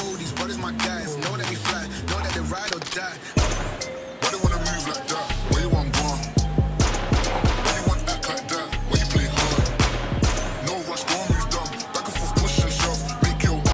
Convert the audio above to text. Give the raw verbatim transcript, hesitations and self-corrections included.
cold, these brothers my guys. Know that we fly, know that they ride or die.